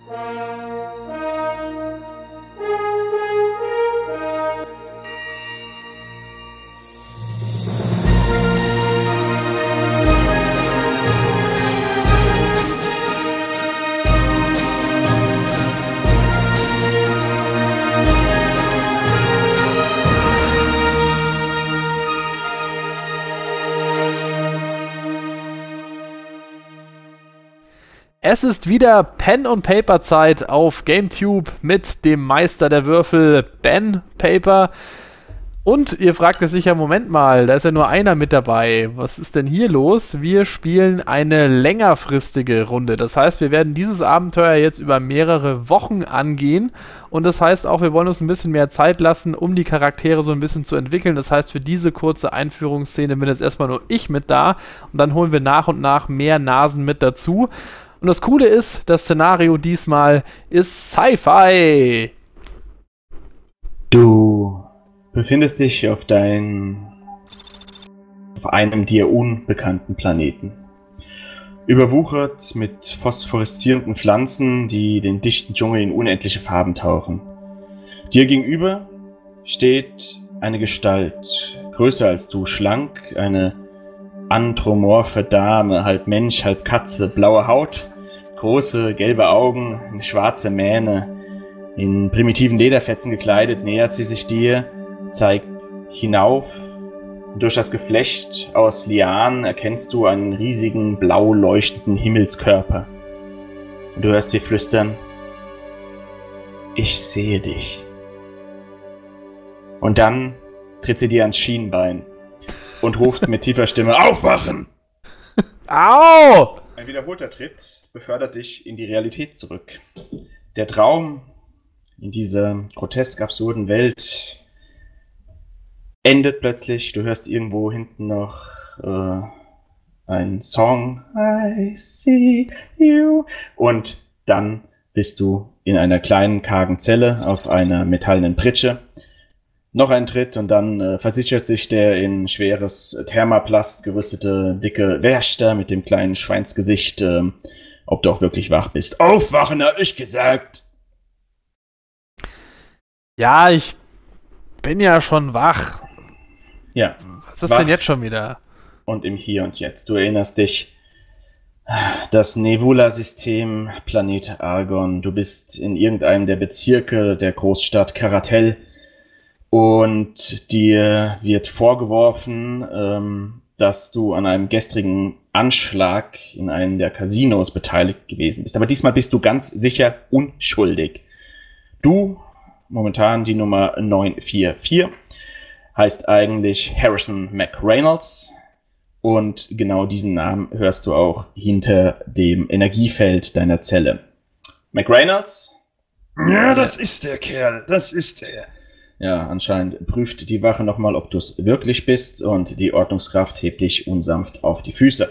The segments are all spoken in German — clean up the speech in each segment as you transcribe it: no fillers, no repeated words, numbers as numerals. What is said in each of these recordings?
Es ist wieder Pen und Paper Zeit auf GameTube mit dem Meister der Würfel Ben Paper. Und ihr fragt euch sicher, Moment mal, da ist ja nur einer mit dabei. Was ist denn hier los? Wir spielen eine längerfristige Runde. Das heißt, wir werden dieses Abenteuer jetzt über mehrere Wochen angehen. Und das heißt auch, wir wollen uns ein bisschen mehr Zeit lassen, um die Charaktere so ein bisschen zu entwickeln. Das heißt, für diese kurze Einführungsszene bin jetzt erstmal nur ich mit da. Und dann holen wir nach und nach mehr Nasen mit dazu. Und das Coole ist, das Szenario diesmal ist Sci-Fi. Du befindest dich auf einem dir unbekannten Planeten. Überwuchert mit phosphoreszierenden Pflanzen, die den dichten Dschungel in unendliche Farben tauchen. Dir gegenüber steht eine Gestalt, größer als du, schlank, eine anthropomorphe Dame, halb Mensch, halb Katze, blaue Haut, große gelbe Augen, eine schwarze Mähne, in primitiven Lederfetzen gekleidet, nähert sie sich dir, zeigt hinauf. Durch das Geflecht aus Lianen erkennst du einen riesigen, blau leuchtenden Himmelskörper. Und du hörst sie flüstern: Ich sehe dich. Und dann tritt sie dir ans Schienbein und ruft mit tiefer Stimme: Aufwachen! Au! Ein wiederholter Tritt befördert dich in die Realität zurück. Der Traum in dieser grotesk absurden Welt endet plötzlich. Du hörst irgendwo hinten noch einen Song. I see you. Und dann bist du in einer kleinen, kargen Zelle auf einer metallenen Pritsche. Noch ein Tritt und dann versichert sich der in schweres Thermaplast gerüstete dicke Wächter mit dem kleinen Schweinsgesicht, ob du auch wirklich wach bist. Aufwachen, hab ich gesagt! Ja, ich bin ja schon wach. Ja. Was ist denn jetzt schon wieder? Und im Hier und Jetzt. Du erinnerst dich, das Nebula-System, Planet Argon. Du bist in irgendeinem der Bezirke der Großstadt Karatel. Und dir wird vorgeworfen, dass du an einem gestrigen Anschlag in einem der Casinos beteiligt gewesen bist. Aber diesmal bist du ganz sicher unschuldig. Du, momentan die Nummer 944, heißt eigentlich Harrison McReynolds. Und genau diesen Namen hörst du auch hinter dem Energiefeld deiner Zelle. McReynolds? Ja, das ist der Kerl, das ist er. Ja, anscheinend prüft die Wache nochmal, ob du es wirklich bist, und die Ordnungskraft hebt dich unsanft auf die Füße.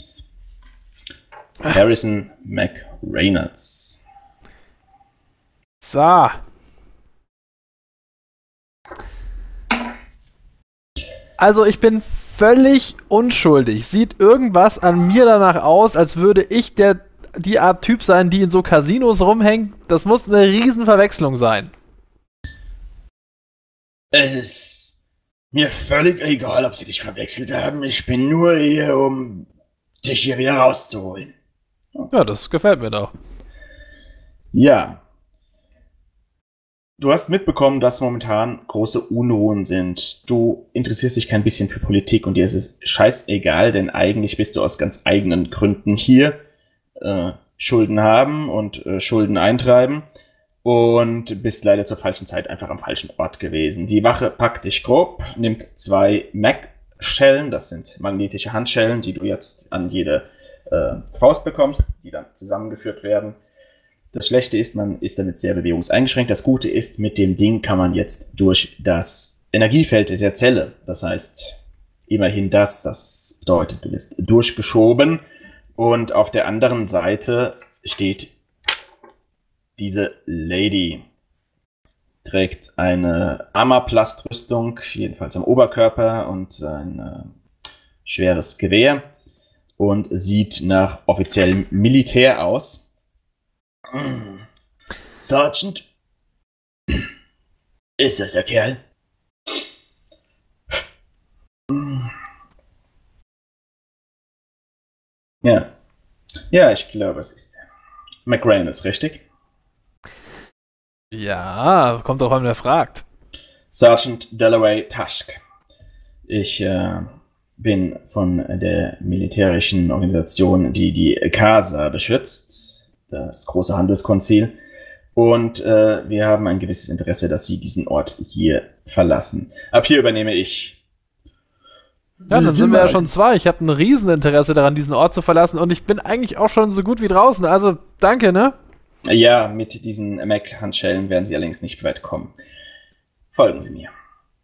Harrison McReynolds. So. Also ich bin völlig unschuldig. Sieht irgendwas an mir danach aus, als würde ich die Art Typ sein, die in so Casinos rumhängt? Das muss eine Riesenverwechslung sein. Es ist mir völlig egal, ob sie dich verwechselt haben. Ich bin nur hier, um dich hier wieder rauszuholen. Ja, das gefällt mir doch. Ja. Du hast mitbekommen, dass momentan große Unruhen sind. Du interessierst dich kein bisschen für Politik und dir ist es scheißegal, denn eigentlich bist du aus ganz eigenen Gründen hier. Schulden haben und Schulden eintreiben. Und bist leider zur falschen Zeit einfach am falschen Ort gewesen. Die Wache packt dich grob, nimmt 2 Mag-Schellen, das sind magnetische Handschellen, die du jetzt an jede Faust bekommst, die dann zusammengeführt werden. Das Schlechte ist, man ist damit sehr bewegungseingeschränkt. Das Gute ist, mit dem Ding kann man jetzt durch das Energiefeld der Zelle, das heißt immerhin das bedeutet, du bist durchgeschoben. Und auf der anderen Seite steht diese Lady, trägt eine Armaplastrüstung, jedenfalls am Oberkörper, und ein schweres Gewehr und sieht nach offiziellem Militär aus. Sergeant? Ist das der Kerl? Ja. Ja, ich glaube, es ist er. McReynolds, richtig? Ja, kommt auch an, wer fragt. Sergeant Dalloway Tusk. Ich bin von der militärischen Organisation, die die CASA beschützt, das große Handelskonzil. Und wir haben ein gewisses Interesse, dass Sie diesen Ort hier verlassen. Ab hier übernehme ich. Ja, dann sind wir ja schon zwei. Ich habe ein Rieseninteresse daran, diesen Ort zu verlassen. Und ich bin eigentlich auch schon so gut wie draußen. Also, danke, ne? Ja, mit diesen Mac-Handschellen werden Sie allerdings nicht weit kommen. Folgen Sie mir.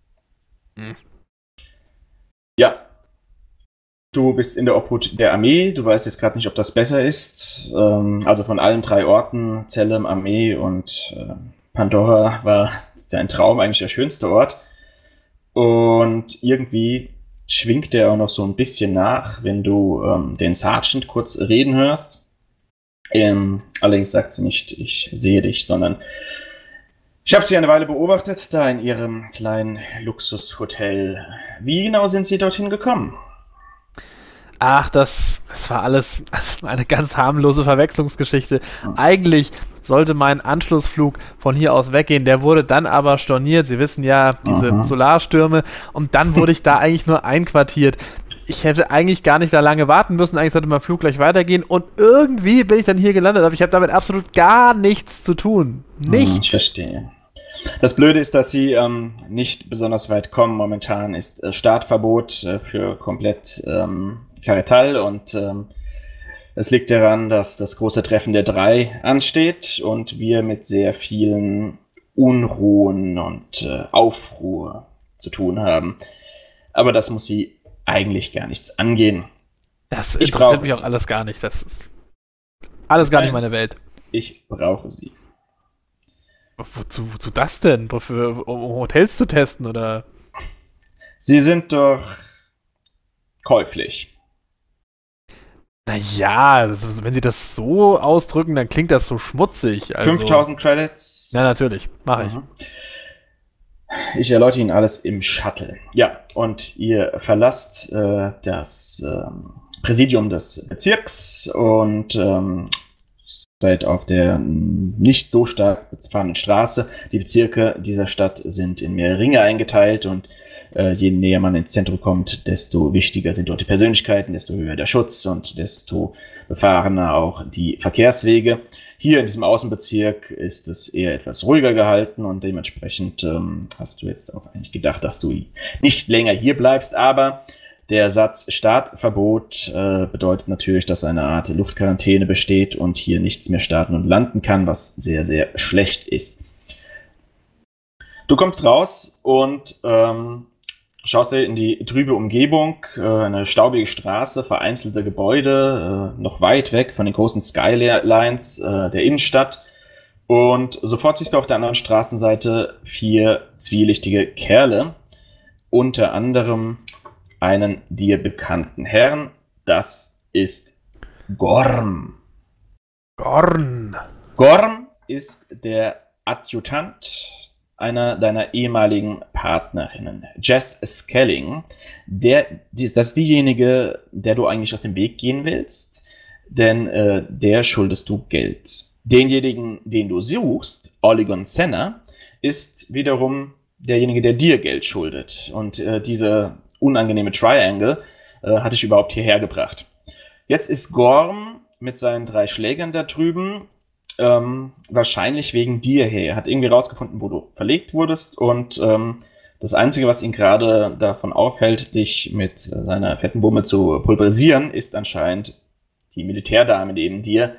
Ja. Du bist in der Obhut der Armee. Du weißt jetzt gerade nicht, ob das besser ist. Also von allen 3 Orten, Zellem, Armee und Pandora, war dein Traum eigentlich der schönste Ort. Und irgendwie schwingt der auch noch so ein bisschen nach, wenn du den Sergeant kurz reden hörst. Allerdings sagt sie nicht, ich sehe dich, sondern ich habe sie eine Weile beobachtet, da in ihrem kleinen Luxushotel. Wie genau sind Sie dorthin gekommen? Ach, das war alles eine ganz harmlose Verwechslungsgeschichte. Eigentlich sollte mein Anschlussflug von hier aus weggehen. Der wurde dann aber storniert. Sie wissen ja, diese Solarstürme. Und dann wurde ich da eigentlich nur einquartiert. Ich hätte eigentlich gar nicht da lange warten müssen. Eigentlich sollte mein Flug gleich weitergehen. Und irgendwie bin ich dann hier gelandet. Aber ich habe damit absolut gar nichts zu tun. Nichts. Ich verstehe. Das Blöde ist, dass Sie nicht besonders weit kommen. Momentan ist Startverbot für komplett Karetal und es liegt daran, dass das große Treffen der 3 ansteht und wir mit sehr vielen Unruhen und Aufruhr zu tun haben. Aber das muss Sie eigentlich gar nichts angehen. Das interessiert mich auch alles gar nicht. Das ist alles gar nicht meine Welt. Ich brauche Sie. Wozu das denn? Um Hotels zu testen, oder? Sie sind doch käuflich. Naja, wenn Sie das so ausdrücken, dann klingt das so schmutzig. Also, 5000 Credits. Ja, natürlich. Mache ich. Ich erläutere Ihnen alles im Shuttle. Ja, und ihr verlasst das Präsidium des Bezirks und seid auf der nicht so stark befahrenen Straße. Die Bezirke dieser Stadt sind in mehrere Ringe eingeteilt und je näher man ins Zentrum kommt, desto wichtiger sind dort die Persönlichkeiten, desto höher der Schutz und desto befahrener auch die Verkehrswege. Hier in diesem Außenbezirk ist es eher etwas ruhiger gehalten und dementsprechend hast du jetzt auch eigentlich gedacht, dass du nicht länger hier bleibst, aber der Satz Startverbot bedeutet natürlich, dass eine Art Luftquarantäne besteht und hier nichts mehr starten und landen kann, was sehr, sehr schlecht ist. Du kommst raus und schaust dir in die trübe Umgebung, eine staubige Straße, vereinzelte Gebäude, noch weit weg von den großen Skylines der Innenstadt. Und sofort siehst du auf der anderen Straßenseite 4 zwielichtige Kerle, unter anderem einen dir bekannten Herrn. Das ist Gorm. Gorn. Gorm ist der Adjutant einer deiner ehemaligen Partnerinnen, Jess Skelling. Das ist diejenige, der du eigentlich aus dem Weg gehen willst, denn der schuldest du Geld. Denjenigen, den du suchst, Oligon Senna, ist wiederum derjenige, der dir Geld schuldet. Und diese unangenehme Triangle hat dich überhaupt hierher gebracht. Jetzt ist Gorm mit seinen 3 Schlägern da drüben wahrscheinlich wegen dir her. Er hat irgendwie rausgefunden, wo du verlegt wurdest und das Einzige, was ihn gerade davon aufhält, dich mit seiner fetten Wumme zu pulverisieren, ist anscheinend die Militärdame neben dir,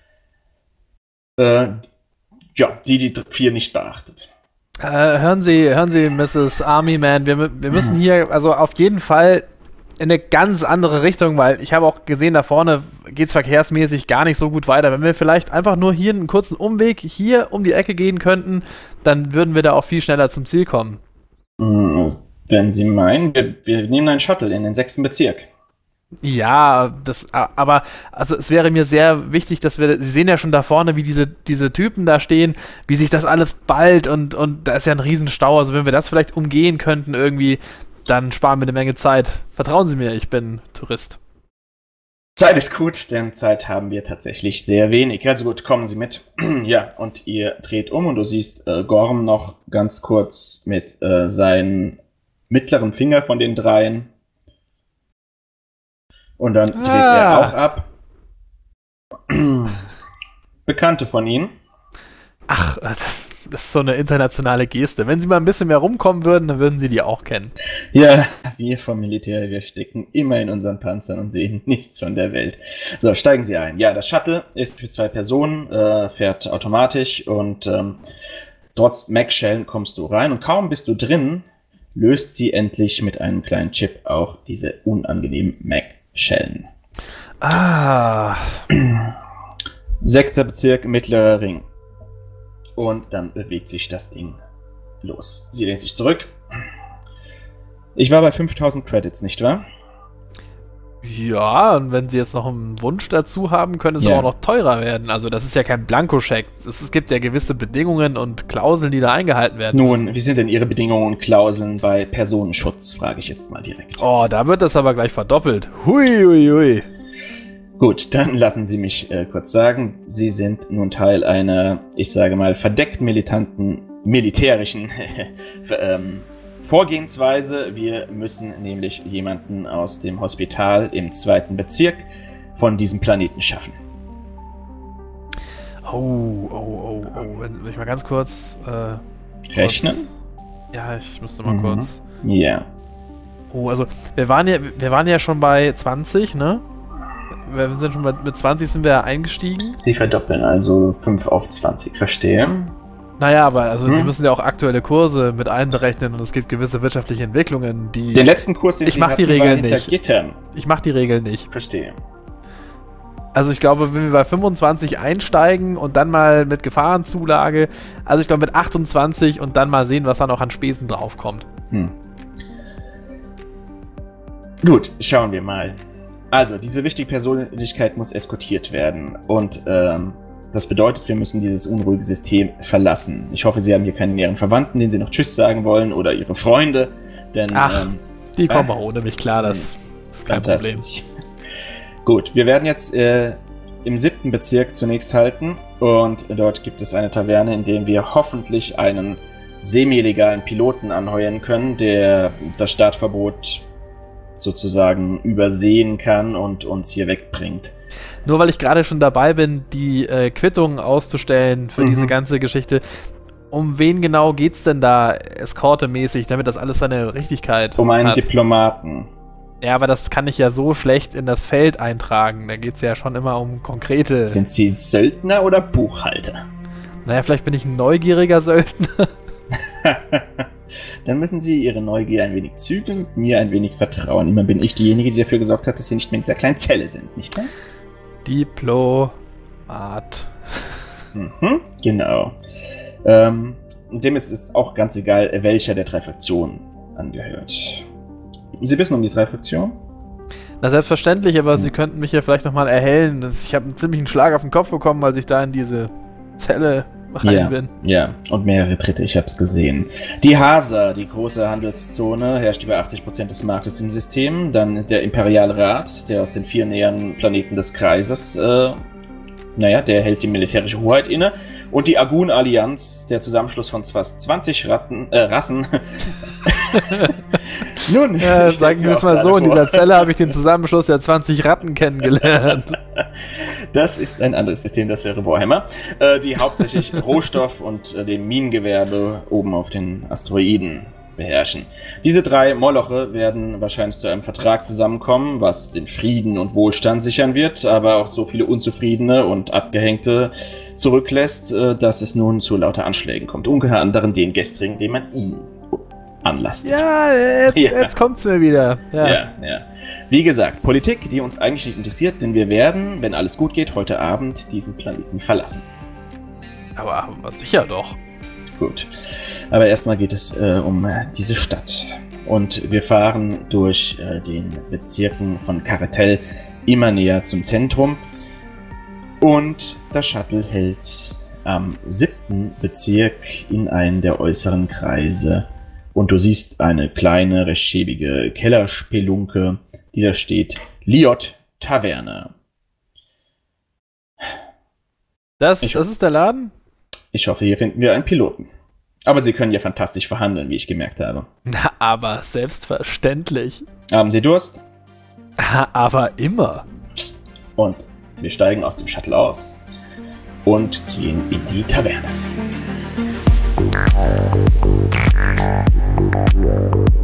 die 4 nicht beachtet. Hören Sie, Mrs. Army Man, wir müssen hier also auf jeden Fall in eine ganz andere Richtung, weil ich habe auch gesehen, da vorne geht es verkehrsmäßig gar nicht so gut weiter. Wenn wir vielleicht einfach nur hier einen kurzen Umweg hier um die Ecke gehen könnten, dann würden wir da auch viel schneller zum Ziel kommen. Wenn Sie meinen, wir nehmen einen Shuttle in den 6. Bezirk. Ja, aber also es wäre mir sehr wichtig, dass Sie sehen ja schon da vorne, wie diese Typen da stehen, wie sich das alles ballt und da ist ja ein Riesenstau, also wenn wir das vielleicht umgehen könnten irgendwie, dann sparen wir eine Menge Zeit. Vertrauen Sie mir, ich bin Tourist. Zeit ist gut, denn Zeit haben wir tatsächlich sehr wenig. Also gut, kommen Sie mit. Ja, und ihr dreht um und du siehst Gorm noch ganz kurz mit seinem mittleren Finger von den dreien. Und dann dreht er auch ab. Bekannte von Ihnen. Ach, das ist so eine internationale Geste. Wenn Sie mal ein bisschen mehr rumkommen würden, dann würden Sie die auch kennen. Ja, wir vom Militär, wir stecken immer in unseren Panzern und sehen nichts von der Welt. So, steigen Sie ein. Ja, das Shuttle ist für 2 Personen, fährt automatisch und trotz Mac-Schellen kommst du rein und kaum bist du drin, löst sie endlich mit einem kleinen Chip auch diese unangenehmen Mac-Schellen. 6. Bezirk, mittlerer Ring. Und dann bewegt sich das Ding los. Sie lehnt sich zurück. Ich war bei 5000 Credits, nicht wahr? Ja, und wenn Sie jetzt noch einen Wunsch dazu haben, könnte es auch noch teurer werden. Also das ist ja kein Blankoscheck. Es gibt ja gewisse Bedingungen und Klauseln, die da eingehalten werden müssen. Wie sind denn Ihre Bedingungen und Klauseln bei Personenschutz, frage ich jetzt mal direkt. Oh, da wird das aber gleich verdoppelt. Hui, hui, hui. Gut, dann lassen Sie mich kurz sagen, Sie sind nun Teil einer, ich sage mal, verdeckt militanten, militärischen Vorgehensweise. Wir müssen nämlich jemanden aus dem Hospital im 2. Bezirk von diesem Planeten schaffen. Oh. Wenn ich mal ganz kurz... rechnen? Ja, ich musste mal kurz... Ja. Oh, also wir waren ja schon bei 20, ne? Wir sind schon mit 20 sind wir ja eingestiegen. Sie verdoppeln also 5 auf 20, verstehe. Naja, aber also Sie müssen ja auch aktuelle Kurse mit einberechnen und es gibt gewisse wirtschaftliche Entwicklungen, die... Den letzten Kurs, den ich mach die Regeln nicht. Gittern. Ich mach die Regeln nicht. Verstehe. Also ich glaube, wenn wir bei 25 einsteigen und dann mal mit Gefahrenzulage, also ich glaube mit 28 und dann mal sehen, was da noch an Spesen draufkommt. Gut, schauen wir mal. Also, diese wichtige Persönlichkeit muss eskortiert werden und das bedeutet, wir müssen dieses unruhige System verlassen. Ich hoffe, Sie haben hier keinen näheren Verwandten, denen Sie noch Tschüss sagen wollen oder Ihre Freunde, denn... die kommen auch ohne mich klar, das ist kein Problem. Gut, wir werden jetzt im 7. Bezirk zunächst halten und dort gibt es eine Taverne, in der wir hoffentlich einen semi-legalen Piloten anheuern können, der das Startverbot sozusagen übersehen kann und uns hier wegbringt. Nur weil ich gerade schon dabei bin, die Quittung auszustellen für diese ganze Geschichte, um wen genau geht's denn da eskortemäßig, damit das alles seine Richtigkeit hat? Um einen Diplomaten. Ja, aber das kann ich ja so schlecht in das Feld eintragen. Da geht's ja schon immer um konkrete... Sind Sie Söldner oder Buchhalter? Naja, vielleicht bin ich ein neugieriger Söldner. Dann müssen Sie Ihre Neugier ein wenig zügeln und mir ein wenig vertrauen. Immer bin ich diejenige, die dafür gesorgt hat, dass Sie nicht mehr in dieser kleinen Zelle sind, nicht wahr? Diplomat. Genau. Dem ist es auch ganz egal, welcher der 3 Fraktionen angehört. Sie wissen um die 3 Fraktionen? Na, selbstverständlich, aber Sie könnten mich ja vielleicht nochmal erhellen. Ich habe einen ziemlichen Schlag auf den Kopf bekommen, als ich da in diese Zelle rein bin. Ja, und mehrere Tritte, ich habe es gesehen. Die Hasa, die große Handelszone, herrscht über 80% des Marktes im System. Dann der Imperiale Rat, der aus den 4 näheren Planeten des Kreises, der hält die militärische Hoheit inne. Und die Agun-Allianz, der Zusammenschluss von fast 20 Rassen. Nun, sagen wir es mal so, in dieser Zelle habe ich den Zusammenschluss der 20 Ratten kennengelernt. Das ist ein anderes System, das wäre Warhammer, die hauptsächlich Rohstoff- und dem Minengewerbe oben auf den Asteroiden beherrschen. Diese 3 Moloche werden wahrscheinlich zu einem Vertrag zusammenkommen, was den Frieden und Wohlstand sichern wird, aber auch so viele Unzufriedene und Abgehängte zurücklässt, dass es nun zu lauter Anschlägen kommt. Unter anderem den gestrigen, den man ihn anlastet. Ja, jetzt kommt's mir wieder. Ja. Wie gesagt, Politik, die uns eigentlich nicht interessiert, denn wir werden, wenn alles gut geht, heute Abend diesen Planeten verlassen. Aber sicher doch. Gut. Aber erstmal geht es um diese Stadt. und wir fahren durch den Bezirken von Karatel immer näher zum Zentrum. Und das Shuttle hält am 7. Bezirk in einen der äußeren Kreise. Und du siehst eine kleine, recht schäbige Kellerspelunke, die da steht: Liot Taverne. Das ist der Laden? Ich hoffe, hier finden wir einen Piloten. Aber Sie können ja fantastisch verhandeln, wie ich gemerkt habe. Na, aber selbstverständlich. Haben Sie Durst? Aber immer. Und wir steigen aus dem Shuttle aus und gehen in die Taverne.